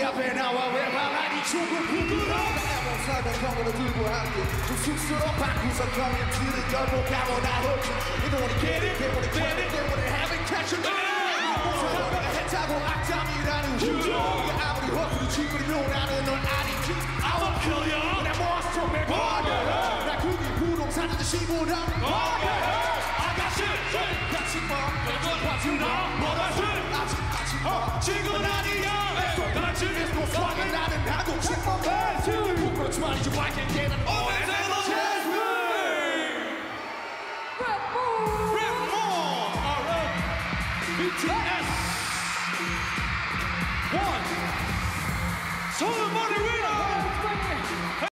앞에 나와 왜 말하니 조금 부끄러워 살면 경고를 들고 함께 좀 쑥스러워 바꾸서 커뮤니티를 결복하고 나오지 You don't wanna get it, they wanna get it, they wanna have it, catch it 모서리가 했다고 악담이라는 후조 아무리 허구를 짓거리며 나는 널 아니지 I won't kill you 내 몬스터 내 과거야 나 그게 부동산 아저씨보다 I got shit 같이 나 뭐가 아직 지금은 아니야 같이 나는 나도 싶어 부끄럽지만 이제 와이게 되는